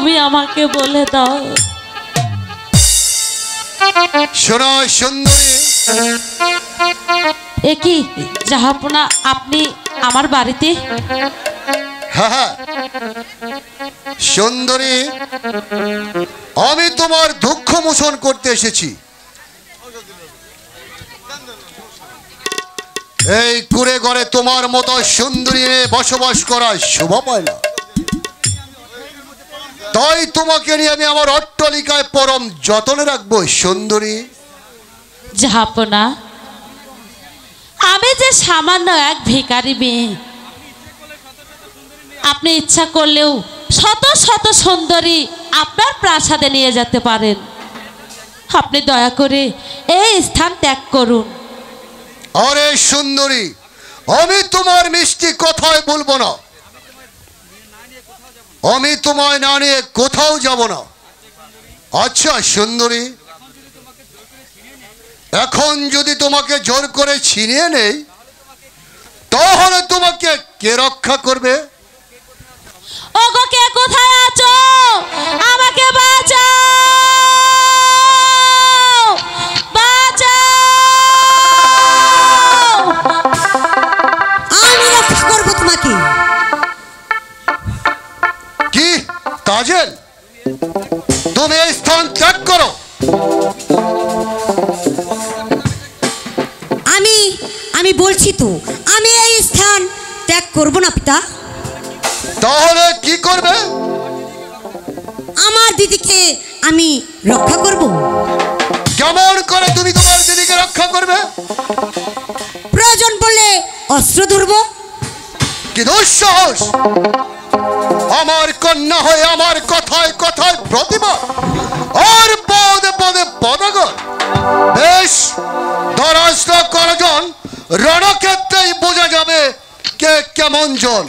তুমি আমাকে বলে দাও। শোনো সুন্দরী, একই জাহাপনা আপনি আমার বাড়িতে? হ্যাঁ হ্যাঁ সুন্দরী, আমি তোমার দুঃখ মোচন করতে এসেছি। এই কুড়ে ঘরে তোমার মতো সুন্দরী মেয়ে বসবাস করা শোভা পায় না, তাই তোমাকে নিয়ে আমি আমার অট্টালিকায় পরম যত্নে রাখবো সুন্দরী। জাহাপনা, আমি যে সামান্য এক ভিখারি মেয়ে, আপনি ইচ্ছা করলেও শত শত সুন্দরী আপনার প্রাসাদে নিয়ে যেতে পারেন। আপনি দয়া করে এই স্থান ত্যাগ করুন। আরে সুন্দরী, আমি তোমার মিষ্টি কথায় বলবো না, আমি তোমায় না নিয়ে কোথাও যাব না। আচ্ছা সুন্দরী, এখন যদি তোমাকে জোর করে ছিনিয়ে নেই, তাহলে তোমাকে কে রক্ষা করবে? ওগো, কে কোথায় আছো? আমাকে বাঁচাও, বাঁচাও। আমি রক্ষা করব তোমাকে। কি কাজল, তুমি এই স্থান ত্যাগ করো। আমি বলছি তো, আমি এই স্থান ত্যাগ করব না পিতা। তাহলে কি করবে? আমার দিদিকে আমি রক্ষা করব। কেমন করে তুমি তোমার দিদিকে রক্ষা করবে? প্রয়োজন পড়লে অস্ত্র ধরব। কি দুঃসাহস! আমার কন্যা হয়ে আমার কথায় কথায় প্রতিবাদ আর পদে পদে পদাগর। বেশ, দরাজটা করজন, রণক্ষেত্রেই বোঝা যাবে কে কেমন জন।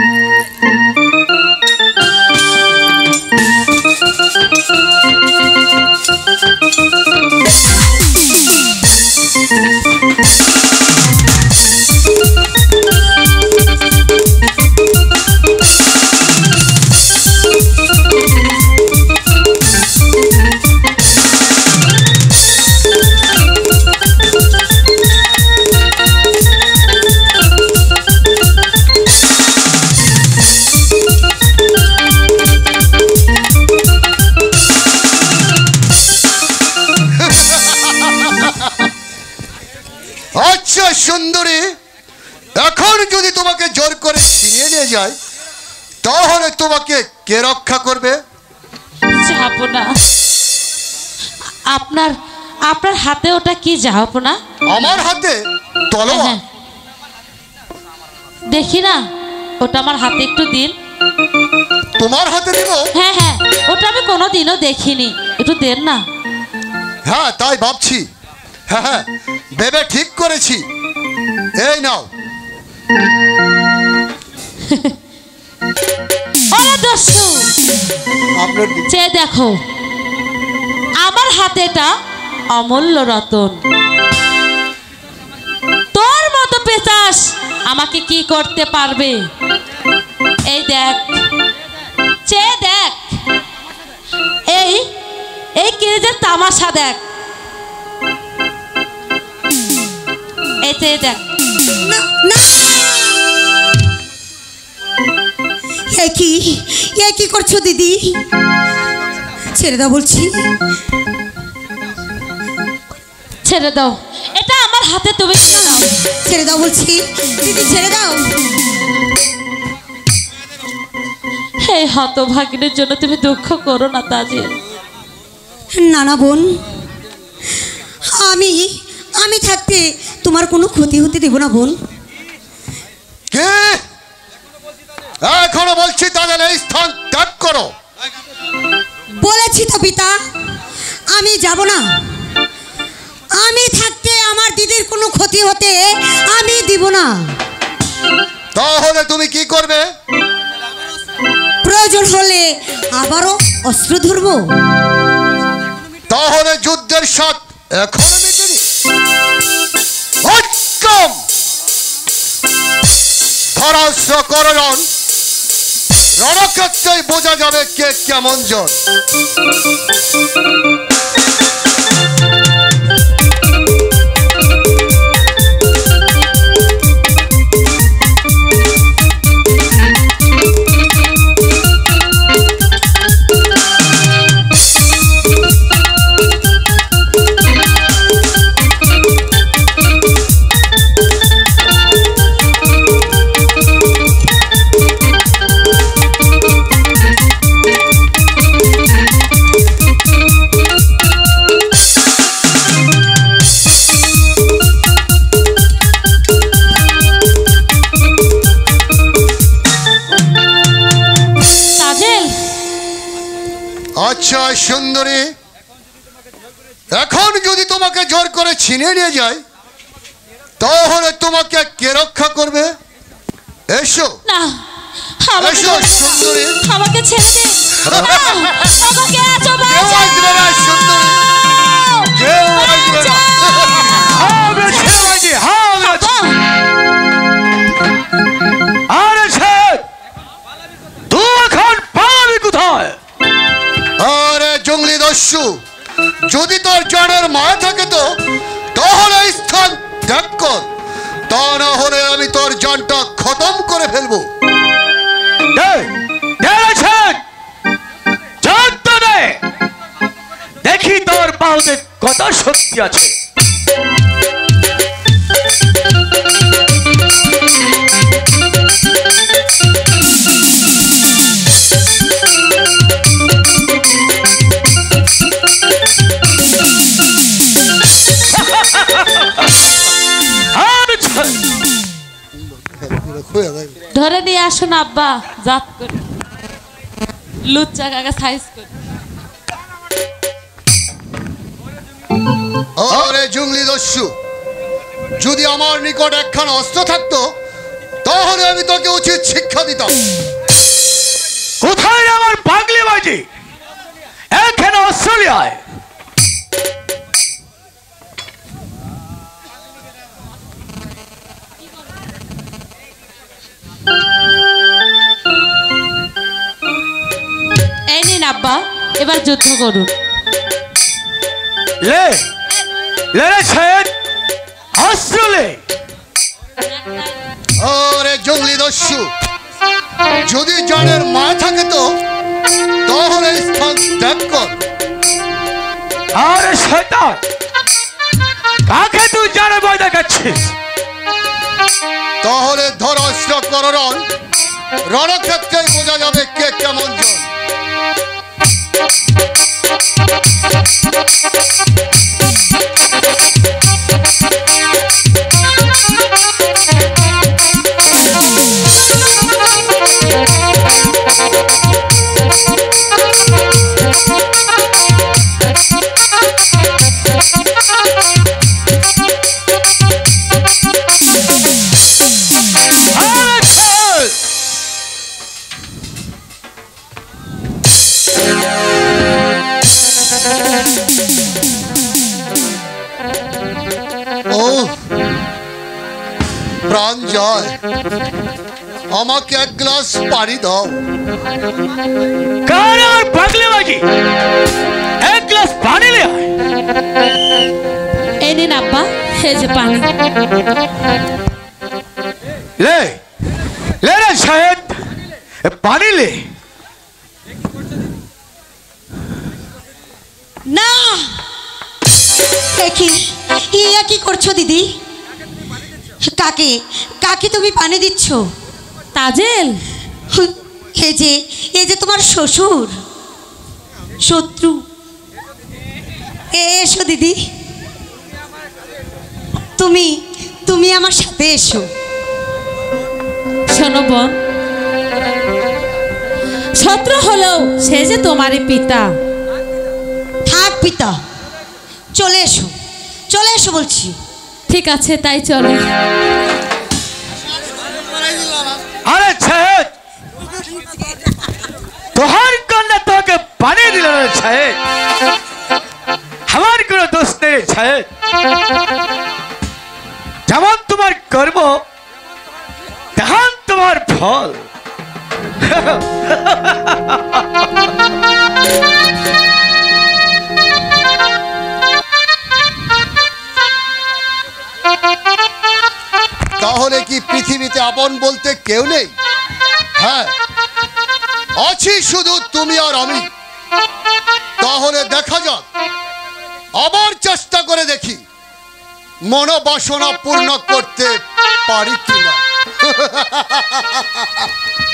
আচ্ছা সুন্দরী, এখন যদি তোমাকে জোর করে ছিনিয়ে নিয়ে যায়, তাহলে তোমাকে কে রক্ষা করবে? জাহাপনা, আপনার আপনার হাতে ওটা কি জাহাপনা? আমার হাতে তলোয়ার। হ্যাঁ, দেখি না, ওটা আমার হাতে একটু দিন। তোমার হাতে দিব? হ্যাঁ হ্যাঁ, ওটা আমি কোনোদিনও দেখিনি, একটু দেন না। হ্যাঁ তাই ভাবছি। হ্যাঁ হ্যাঁ, ভেবে ঠিক করেছি। এই নাও। ওরে দস্যু, আপনার চেয়ে দেখো, আমার হাতে এটা অমূল্য রতন। তোর মতো পেশাস আমাকে কি করতে পারবে? এই দেখ, চেয়ে দেখ, এই এই কিরিজের তামাশা দেখ, এই চেয়ে দেখ। না না, এ কি করছো দিদি? ছেড়ে দাও বলছি। ছেড়ে দাও, এটা আমার হাতে, তুমি ছেড়ে দাও। ছেড়ে দাও বলছি দিদি, ছেড়ে দাও। এই হতভাগিনের জন্য তুমি দুঃখ করো না তাজেল। না না বোন, আমি থাকতে তোমার কোনো ক্ষতি হতে দেব না বোন। কে? এখনো বলছি তাদের এই স্থান ত্যাগ করো। বলেছি তো পিতা, আমি যাব না। আমি থাকতে আমার দিদির কোনো ক্ষতি হতে আমি দিব না। তাহলে তুমি কি করবে? প্রয়োজন হলে আবারও অস্ত্র ধরব। তাহলে যুদ্ধের স্বাদ এখনো মেটেনি। ধরাস্ত্র করজন, রণক্ষেত্রেই বোঝা যাবে কে কেমন জন। আচ্ছা সুন্দরী, এখন যদি তোমাকে জোর করে ছিনিয়ে নিয়ে যায় তাহলে তোমাকে কে রক্ষা করবে? এসো না, এসো সুন্দরী। আমাকে ছেড়ে দে। আমাকে আছো কেউ আসবে না সুন্দরী, কেউ আসবে না। আমরা ছেড়ে বাজি, আরে ছেড়, তুই এখন পালাবি কোথায়? আরে জঙ্গলি দস্যু, যদি তোর জানের মায়া থাকে তো তাহলে এই স্থান ত্যাগ কর, তা না হলে আমি তোর জানটা খতম করে ফেলবো। দেখি তোর পাউতে কত শক্তি আছে। ধরে নিয়ে আসুন আব্বা, জাত করে লুচ্চা কাকা সাইজ করে। আরে জঙ্গলি দস্যু, যদি আমার নিকট একখানা অস্ত্র থাকতো তাহলে আমি তোকে উচিত শিক্ষা দিতাম। কোথায় আমার পাগলি বাজি? এখানে অস্ট্রেলিয়ায় এই নিন আব্বা, এবার যুদ্ধ করুন। লে লে রে ছেদ, অস্ত্র লে। আরে জঙ্গলি দস্যু, যদি জানের মায়া থাকে তো তাহলে এই স্থান ত্যাগ কর। আরে শয়তান, কাকে তুই জানে ভয় দেখাচ্ছিস? তাহলে ধর অস্ত্র করণ, রণক্ষেত্রেই বোঝা যাবে কে কেমন জন। ও প্রাণ যায়, আমাকে এক গ্লাস পানি দাও। কার আর পাগলি বাজি, এক গ্লাস পানি লে আয়। এই নিন আব্বা, এই যে পানি। লে লে রে শাহেদ, পানি লে। না, কি করছো দিদি? কাকে কাকে তুমি পানি দিচ্ছ? তাজেল, এই যে তোমার শ্বশুর শত্রু। এসো দিদি, তুমি আমার সাথে এসো। শোনো বোন, শত্রু হলেও সে যে তোমারই পিতা। থাক পিতা, চলে এসো, চলে এসো বলছি। ঠিক আছে, তাই চলো। আরে ছেদ, তোহার কন্যা তোকে পানি দিল না ছেদ, আমার কোনো দোষ নেই ছেদ। যেমন তোমার কর্ম তেমন তোমার ফল। তাহলে কি পৃথিবীতে আপন বলতে কেউ নেই? হ্যাঁ, আছি শুধু তুমি আর আমি। তাহলে দেখা যাক, আবার চেষ্টা করে দেখি মনোবাসনা পূর্ণ করতে পারি কিনা।